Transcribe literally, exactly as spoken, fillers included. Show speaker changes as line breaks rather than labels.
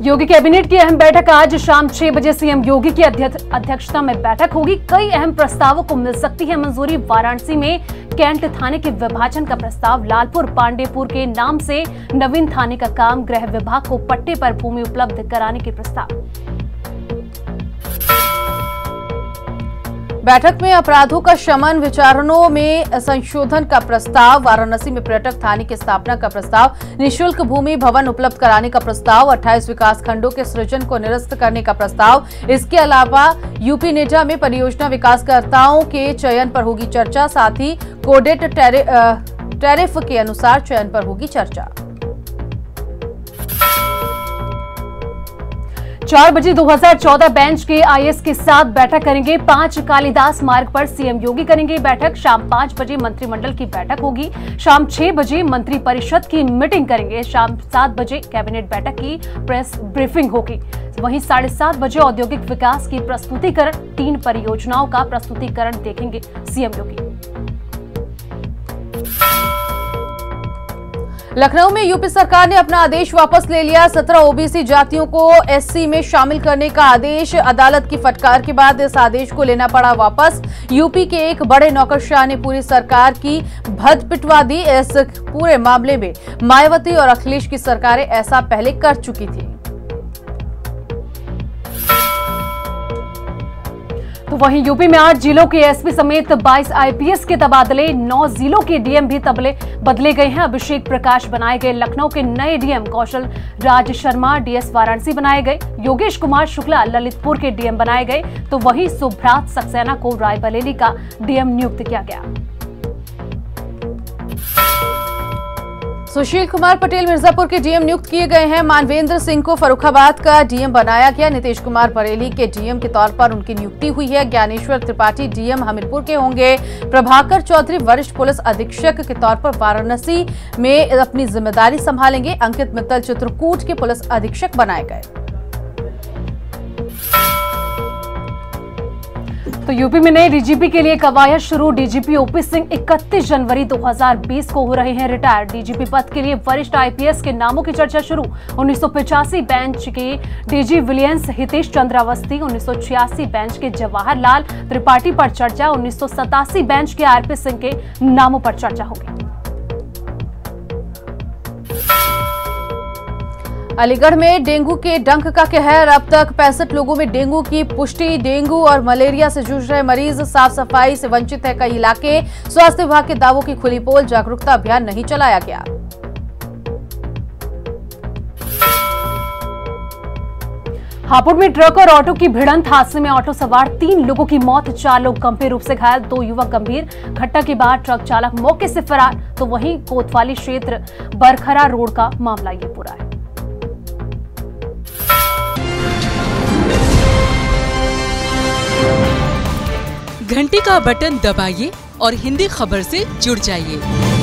योगी cabinet की अहम बैठक आज शाम छह बजे सीएम योगी की अध्यक्षता में बैठक होगी। कई अहम प्रस्तावों को मिल सकती है मंजूरी। वाराणसी में कैंट थाने के विभाजन का प्रस्ताव, लालपुर पांडेपुर के नाम से नवीन थाने का काम, गृह विभाग को पट्टे पर भूमि उपलब्ध कराने के प्रस्ताव।
बैठक में अपराधों का शमन, विचारणों में संशोधन का प्रस्ताव, वाराणसी में पर्यटक थाने की स्थापना का प्रस्ताव, निःशुल्क भूमि भवन उपलब्ध कराने का प्रस्ताव, अट्ठाईस विकास खंडों के सृजन को निरस्त करने का प्रस्ताव। इसके अलावा यूपी नेटा में परियोजना विकासकर्ताओं के चयन पर होगी चर्चा, साथ ही कोडेट टैरिफ के अनुसार चयन पर होगी चर्चा।
चार बजे दो हज़ार चौदह बेंच के आईएएस के साथ बैठक करेंगे। पांच कालिदास मार्ग पर सीएम योगी करेंगे बैठक। शाम पांच बजे मंत्रिमंडल की बैठक होगी। शाम छह बजे मंत्री परिषद की मीटिंग करेंगे। शाम सात बजे कैबिनेट बैठक की प्रेस ब्रीफिंग होगी। वहीं साढ़े सात बजे औद्योगिक विकास की प्रस्तुतिकरण, तीन परियोजनाओं का प्रस्तुतिकरण देखेंगे सीएम योगी।
लखनऊ में यूपी सरकार ने अपना आदेश वापस ले लिया। सत्रह ओबीसी जातियों को एससी में शामिल करने का आदेश, अदालत की फटकार के बाद इस आदेश को लेना पड़ा वापस। यूपी के एक बड़े नौकरशाह ने पूरी सरकार की भद्द पिटवा दी। इस पूरे मामले में मायावती और अखिलेश की सरकारें ऐसा पहले कर चुकी थी।
तो वहीं यूपी में आठ जिलों के एसपी समेत बाईस आईपीएस के तबादले, नौ जिलों के डीएम भी तबले बदले गए हैं। अभिषेक प्रकाश बनाए गए लखनऊ के नए डीएम, कौशल राज शर्मा डीएस वाराणसी बनाए गए, योगेश कुमार शुक्ला ललितपुर के डीएम बनाए गए। तो वहीं सुभ्रात सक्सेना को रायबरेली का डीएम नियुक्त किया गया।
सुशील कुमार पटेल मिर्जापुर के डीएम नियुक्त किए गए हैं। मानवेंद्र सिंह को फर्रुखाबाद का डीएम बनाया गया। नीतीश कुमार बरेली के डीएम के तौर पर उनकी नियुक्ति हुई है। ज्ञानेश्वर त्रिपाठी डीएम हमीरपुर के होंगे। प्रभाकर चौधरी वरिष्ठ पुलिस अधीक्षक के तौर पर वाराणसी में अपनी जिम्मेदारी संभालेंगे। अंकित मित्तल चित्रकूट के पुलिस अधीक्षक बनाए गए।
तो यूपी में नए डीजीपी के लिए कवायद शुरू। डीजीपी ओपी सिंह इकतीस जनवरी दो हज़ार बीस को हो रहे हैं रिटायर। डीजीपी पद के लिए वरिष्ठ आईपीएस के नामों की चर्चा शुरू। उन्नीस सौ पचासी बेंच के डीजी विलियंस हितेश चंद्र अवस्थी, उन्नीस सौ छियासी बेंच के जवाहर लाल त्रिपाठी पर चर्चा, उन्नीस सौ सतासी बेंच के आरपी सिंह के नामों पर चर्चा होगी।
अलीगढ़ में डेंगू के डंक का कहर, अब तक पैंसठ लोगों में डेंगू की पुष्टि। डेंगू और मलेरिया से जूझ रहे मरीज, साफ सफाई से वंचित है कई इलाके। स्वास्थ्य विभाग के दावों की खुली पोल, जागरूकता अभियान नहीं चलाया गया।
हापुड़ में ट्रक और ऑटो की भिड़ंत, हादसे में ऑटो सवार तीन लोगों की मौत, चार लोग गंभीर रूप से घायल, दो युवक गंभीर। घटना के बाद ट्रक चालक मौके से फरार। तो वहीं कोतवाली क्षेत्र बरखरा रोड का मामला ये पूरा है।
घंटी का बटन दबाइए और हिंदी खबर से जुड़ जाइए।